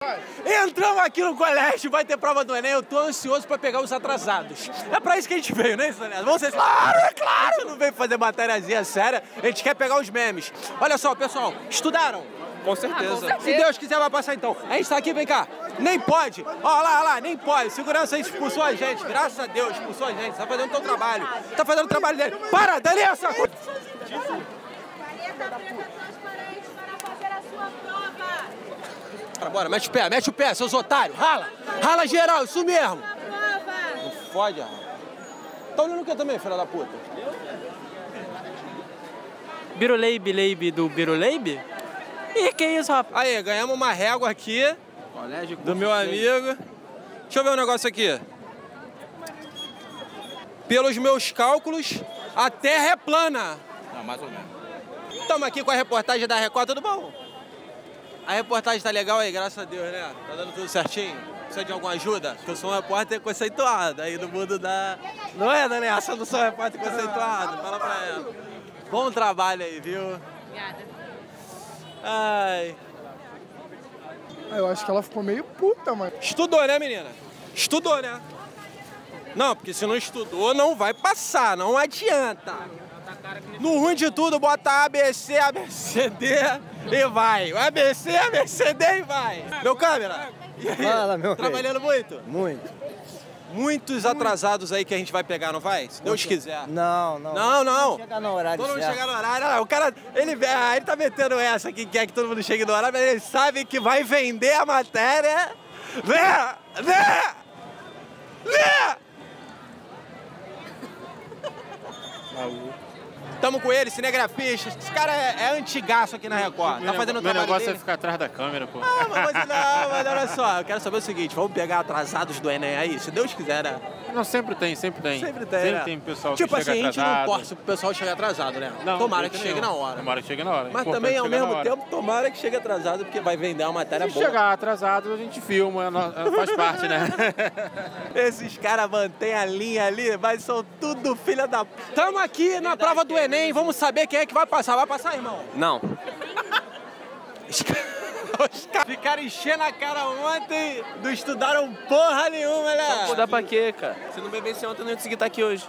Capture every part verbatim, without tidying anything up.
Entramos aqui no colégio, vai ter prova do Enem, eu tô ansioso pra pegar os atrasados. É pra isso que a gente veio, né, Daniel? Vamos ser... Claro, é claro! A gente não veio fazer matériazinha séria, a gente quer pegar os memes. Olha só, pessoal, estudaram? Com certeza. Ah, com certeza. Se Deus quiser, vai passar então. A gente tá aqui, vem cá. Nem pode. Ó lá, ó lá, nem pode. Segurança aí expulsou a gente. Graças a Deus, expulsou a gente. Tá fazendo o teu trabalho. Tá fazendo o trabalho dele. Para, Danessa! Bora, bora, mete o pé, mete o pé, seus otários. Rala. Rala geral, isso mesmo. Não fode, rala. Tá olhando o que também, filha da puta? Biruleibe, leibe do Biruleibe? Ih, que isso, rapaz? Aí, ganhamos uma régua aqui. Colégio do meu amigo. Deixa eu ver um negócio aqui. Pelos meus cálculos, a Terra é plana. Não, mais ou menos. Estamos aqui com a reportagem da Record, tudo bom? A reportagem tá legal aí, graças a Deus, né? Tá dando tudo certinho? Precisa de alguma ajuda? Porque eu sou um repórter conceituado aí no mundo da... Não é, Danessa? Eu não sou um repórter conceituado. Fala pra ela. Bom trabalho aí, viu? Obrigada. Ai... Eu acho que ela ficou meio puta, mano. Estudou, né, menina? Estudou, né? Não, porque se não estudou, não vai passar, não adianta. No ruim de tudo, bota A, B, C, A, B, C, D e vai. A, B, C, A, B, C, D e vai. Meu câmera, e aí? Fala, meu Trabalhando rei. muito? Muito. Muitos atrasados aí que a gente vai pegar, não vai? Se Deus quiser. Não, não. Não, não. Não chegar no horário Todo mundo certo. chegar no horário. Não, o cara, ele, ah, ele tá metendo essa que quer que todo mundo chegue no horário, mas ele sabe que vai vender a matéria. Vê! Vê! Vê! Maluco. Tamo com ele, cinegrafista. Esse cara é, é antigaço aqui na Record. Tá fazendo o Meu trabalho negócio dele. é ficar atrás da câmera, pô. Ah, mas, não, mas olha só, eu quero saber o seguinte, vamos pegar atrasados do Enem aí, se Deus quiser, né? Não, sempre tem, sempre tem. Sempre tem, Sempre né? tem pessoal Tipo que assim, chega a gente atrasado. não torce pro pessoal chegar atrasado, né? Não, Tomara de que jeito chegue nenhum. na hora. Tomara que chegue na hora. Mas Importante também, ao chegar na mesmo hora. tempo, tomara que chegue atrasado, porque vai vender uma matéria Se boa. chegar atrasado, a gente filma, faz parte, né? Esses caras mantêm a linha ali, mas são tudo filha da... Tamo aqui na prova do Enem, vamos saber quem é que vai passar. Vai passar, irmão? Não. Os caras ficaram enchendo a cara ontem, não estudaram porra nenhuma, né? Estudar pra quê, cara? Se não bebesse ontem, eu não ia conseguir estar aqui hoje.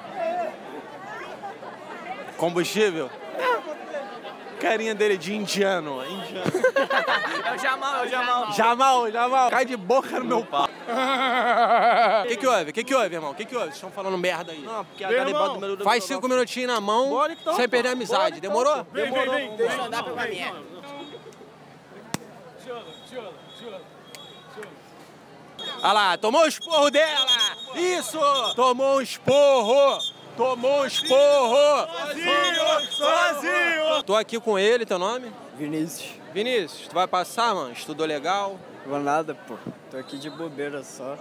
Combustível? Carinha dele de indiano. indiano. É o Jamal, é o Jamal. Jamal, Jamal. Cai de boca no meu pau. O que que houve? O que que houve, irmão? O que que houve? Vocês estão falando merda aí. Não, porque a cara bota o número do... Faz cinco minutinhos na mão, Bora então, sem pô. perder a amizade. Bora então, Demorou? pô. Vem, vem, vem. Demorou. Não dá pra uma merda. Olha lá, tomou o esporro dela! Isso! Tomou um esporro! Tomou um esporro! Sozinho! Sozinho! Tô aqui com ele, teu nome? Vinícius. Vinícius, tu vai passar, mano? Estudou legal? Vou nada, pô. Tô aqui de bobeira só.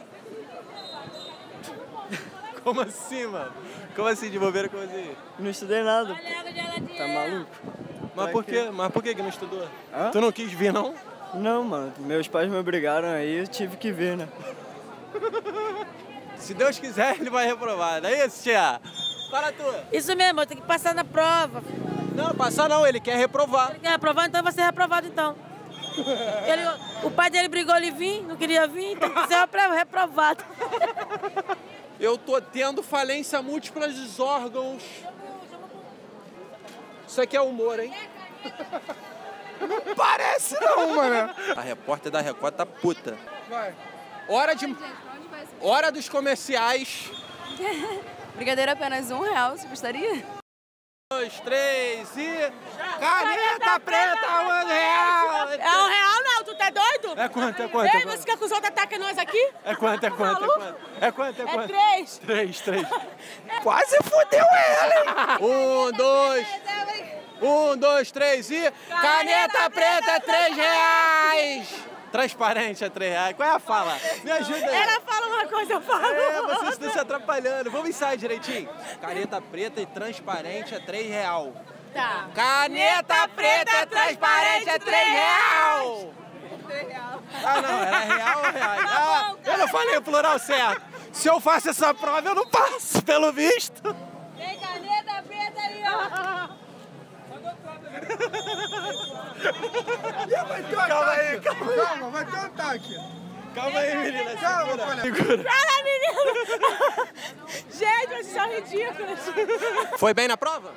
Como assim, mano? Como assim, de bobeira, como assim? Não estudei nada, pô. Tá maluco? Mas por quê? Mas por que que não estudou? Hã? Tu não quis vir, não? Não, mano. Meus pais me obrigaram aí, eu tive que vir, né? Se Deus quiser, ele vai reprovar. Não é isso, tia? Para tu. Isso mesmo, eu tenho que passar na prova. Não, passar não, ele quer reprovar. Ele quer reprovar, então vai ser reprovado então. Ele, o pai dele brigou ele vir, não queria vir, então tem que ser reprovado. Eu tô tendo falência múltipla dos órgãos. Isso aqui é humor, hein? Não parece não, mano. A repórter da Record tá puta. Vai. Hora de... Hora dos comerciais. Brigadeiro apenas um real, você gostaria? Dois, três e... Caneta preta, um real! É um real não, tu tá doido? É quanto, é quanto? É Ei, quanto? você quer que os outros ataquem nós aqui? É quanto, é quanto, é quanto? É quanto, é É quanto? três. Três, três. Quase fudeu ela, hein? Um, dois... Um, dois, três e... Caneta preta é três reais! Transparente é três reais. Qual é a fala? Me ajuda aí. Ela fala uma coisa, eu falo. É, vocês estão se atrapalhando. Vamos ensaiar direitinho. Caneta preta e transparente é três real. Tá. Caneta preta e transparente é três real! três real. Ah, não, era real ou reais? Ah, eu não falei o plural certo. Se eu faço essa prova, eu não passo, pelo visto. Tem caneta preta aí, ó. Vai ter um calma ataque. Aí, calma aí. Calma, vai ter um ataque. Calma aí, menina. Calma, olha. Fala, menino! Gente, vocês são ridículos. Foi bem na prova?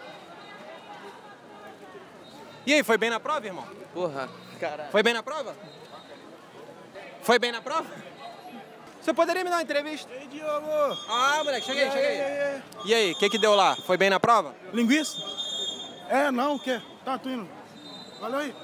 E aí, foi bem na prova, irmão? Porra, caralho. Foi bem na prova? Foi bem na prova? Você poderia me dar uma entrevista? Ei, Diogo. Ah, moleque, cheguei, cheguei. E aí, o que que deu lá? Foi bem na prova? Linguiça? É, não, o quê? Tá, tô indo. Valeu aí.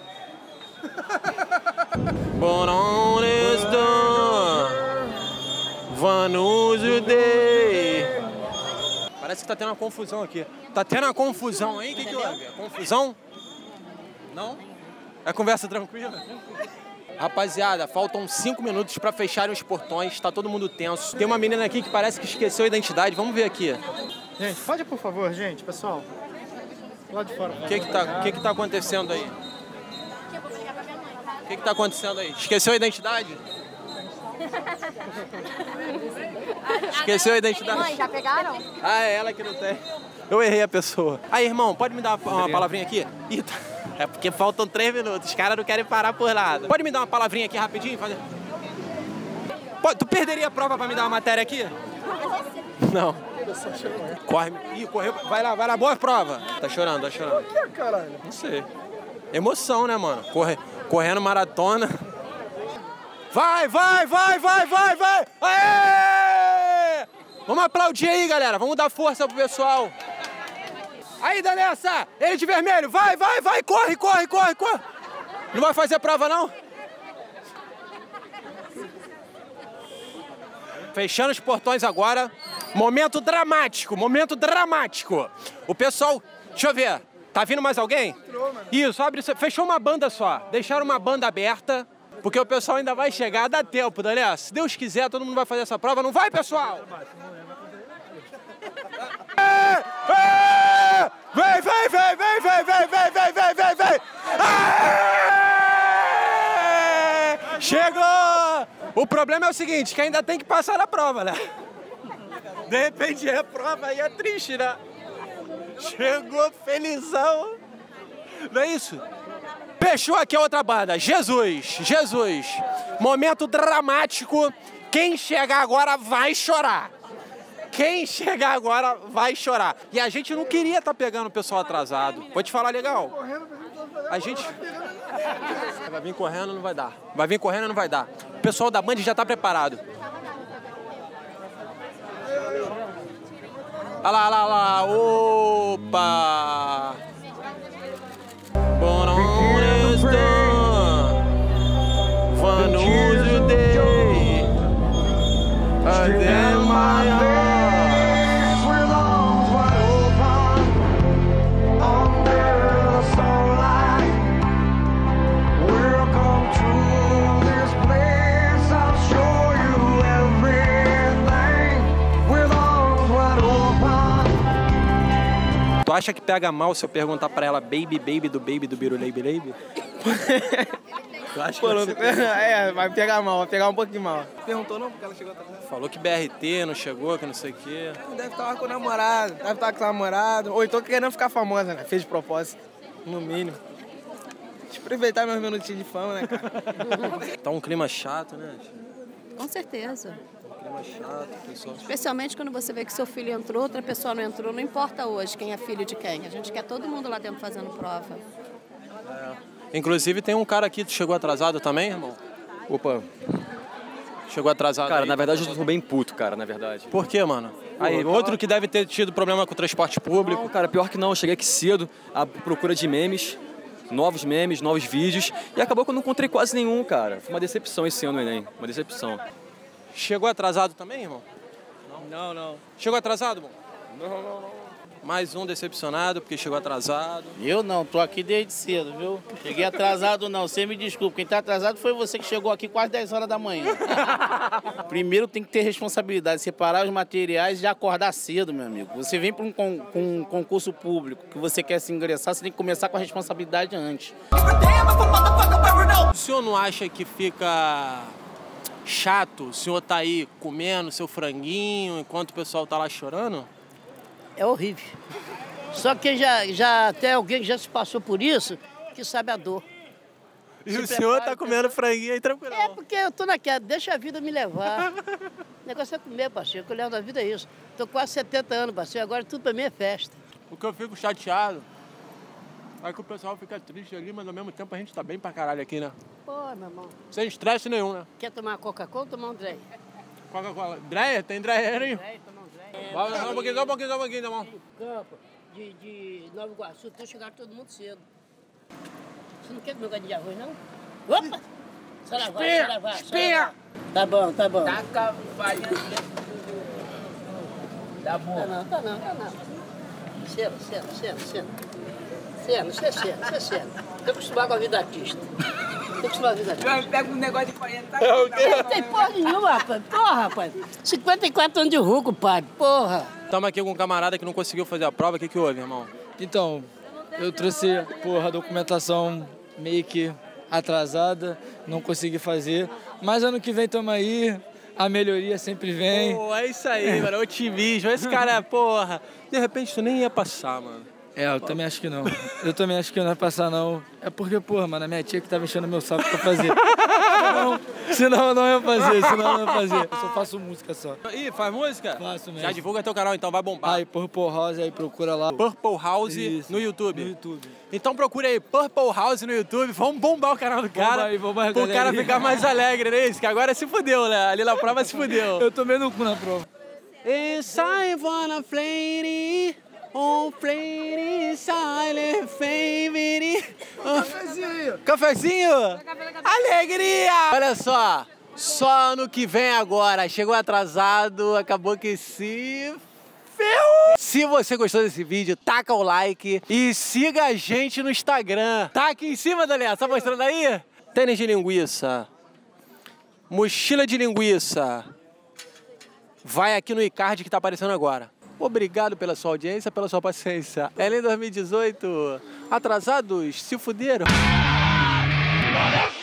Parece que tá tendo uma confusão aqui. Tá tendo uma confusão aí? O que que houve? Confusão? Não? É conversa tranquila? Rapaziada, faltam cinco minutos pra fecharem os portões, tá todo mundo tenso. Tem uma menina aqui que parece que esqueceu a identidade, vamos ver aqui. Gente, pode por favor, gente, pessoal. Lá de fora. O que que tá, que que tá acontecendo aí? O que que tá acontecendo aí? Esqueceu a identidade? Esqueceu a identidade? Mãe, já pegaram? Ah, é ela que não tem. Eu errei a pessoa. Aí, irmão, pode me dar uma palavrinha aqui? Ih, tá. É porque faltam três minutos, os caras não querem parar por nada. Pode me dar uma palavrinha aqui rapidinho? Fazer... Pode, tu perderia a prova pra me dar uma matéria aqui? Não. Corre. Ih, correu. Vai lá, vai lá, boa prova. Tá chorando, tá chorando. Por que, caralho? Não sei. Emoção, né, mano? Corre... Correndo maratona. Vai, vai, vai, vai, vai, vai! Aê! Vamos aplaudir aí, galera. Vamos dar força pro pessoal. Aí, Danessa! Ele de vermelho! Vai, vai, vai! Corre, corre, corre, corre! Não vai fazer prova, não? Fechando os portões agora. Momento dramático, momento dramático. O pessoal... Deixa eu ver. Tá vindo mais alguém? Isso, abre... Fechou uma banda só. Deixaram uma banda aberta. Porque o pessoal ainda vai chegar. Dá tempo, Danessa. Se Deus quiser, todo mundo vai fazer essa prova. Não vai, pessoal? Vem, vem, vem, vem, vem, vem, vem, vem, vem, vem, vem! Chegou! O problema é o seguinte, que ainda tem que passar na prova, né? De repente é prova e é triste, né? Chegou felizão. Não é isso? Fechou aqui a outra banda. Jesus, Jesus. Momento dramático. Quem chegar agora vai chorar. Quem chegar agora vai chorar. E a gente não queria estar pegando o pessoal atrasado. Vou te falar legal. A gente... Vai vir correndo, não vai dar. Vai vir correndo, não vai dar. O pessoal da Band já está preparado. Olha lá, olha lá, olha lá. Opa! Tu acha que pega mal se eu perguntar pra ela baby, baby do baby do Biru Leibe Leibe? Tu acha Pô, que não, você... é, vai pegar mal, vai pegar um pouquinho mal. Perguntou não, porque ela chegou atrás. Falou que B R T não chegou, que não sei o quê. Deve estar com o namorado, deve estar com o namorado. Ou então querendo ficar famosa, né? Fez de propósito, no mínimo. Deixa eu aproveitar meus minutinhos de fama, né, cara? Tá um clima chato, né? Com certeza. Um clima chato, pessoal. Especialmente quando você vê que seu filho entrou, outra pessoa não entrou. Não importa hoje quem é filho de quem. A gente quer todo mundo lá dentro fazendo prova. É. Inclusive tem um cara aqui que chegou atrasado também, irmão? Opa. Chegou atrasado Cara, aí. na verdade eu tô bem puto, cara, na verdade. Por quê, mano? Aí, outro que deve ter tido problema com o transporte público. Não, cara, pior que não. Eu cheguei aqui cedo à procura de memes, novos memes, novos vídeos, e acabou que eu não encontrei quase nenhum, cara. Foi uma decepção esse ano no Enem, uma decepção. Chegou atrasado também, irmão? Não, não. Chegou atrasado, irmão? Não, não, não. Mais um decepcionado porque chegou atrasado. Eu não, tô aqui desde cedo, viu? Cheguei atrasado não, você me desculpa. Quem tá atrasado foi você que chegou aqui quase dez horas da manhã. Primeiro tem que ter responsabilidade, separar os materiais e já acordar cedo, meu amigo. Você vem para um, con um concurso público que você quer se ingressar, você tem que começar com a responsabilidade antes. O senhor não acha que fica chato o senhor tá aí comendo seu franguinho enquanto o pessoal tá lá chorando? É horrível. Só que já, já até alguém que já se passou por isso, que sabe a dor. E Se o senhor prepara, tá comendo franguinho aí tranquilo. É porque eu tô naquela, deixa a vida me levar. O negócio é comer, parceiro, o que eu levo da vida é isso. Tô quase setenta anos, parceiro, agora tudo pra mim é festa. O que eu fico chateado é que o pessoal fica triste ali, mas ao mesmo tempo a gente tá bem pra caralho aqui, né? Pô, meu irmão. Sem estresse nenhum, né? Quer tomar uma Coca-Cola ou tomar um Drey? Coca-Cola. Dreyer? Tem Dreyer aí? Drey, tomar um Drey. Vai, só um pouquinho, só um pouquinho, só um pouquinho, tá bom? Campo, de, de Nova Iguaçu, então chegaram todo mundo cedo. Você não quer comer um gadinho de arroz, não? Opa! Só lavar, só lavar. Espinha! Tá bom, tá bom. Tá Tá bom. Tá não, tá não, tá não. Cena, cena, cena, cena. Cena, isso é cena, isso é cena. Tô acostumado com a vida artista. Tô acostumado com a vida artista. Pega um negócio de quarenta Não tem porra nenhuma, rapaz. Porra, rapaz. cinquenta e quatro anos de ruco, padre. Porra. Estamos aqui com um camarada que não conseguiu fazer a prova. O que que houve, irmão? Então, eu trouxe, porra, a documentação meio que atrasada, não consegui fazer. Mas ano que vem tamo aí, a melhoria sempre vem. Pô, é isso aí, mano, otimismo. Esse cara, porra, de repente tu nem ia passar, mano. É, eu também acho que não. Eu também acho que não vai passar, não. É porque, porra, mano, a minha tia que tava enchendo meu saco pra fazer. Senão, senão eu não ia fazer, senão eu não ia fazer. Eu só faço música só. Ih, faz música? Faço mesmo. Já divulga teu canal, então, vai bombar. Aí, Purple House, aí procura lá. Purple House Isso, no YouTube. No YouTube. Então procura aí, Purple House no YouTube. Vamos bombar o canal do cara. Bomba aí, bomba a pro galera cara aí. ficar mais alegre, né? Isso, que agora se fudeu, né? Ali na prova se fudeu. Eu tomei no cu na prova. It's I wanna play on play silent favorite. Cafezinho. Cafezinho? Alegria! Olha só, só ano que vem agora. Chegou atrasado, acabou que se ferrou. Se você gostou desse vídeo, taca o like e siga a gente no Instagram. Tá aqui em cima, Daniel, tá mostrando aí? Tênis de linguiça, mochila de linguiça. Vai aqui no iCard que tá aparecendo agora. Obrigado pela sua audiência, pela sua paciência. Elen dois mil e dezoito, atrasados, se fuderam.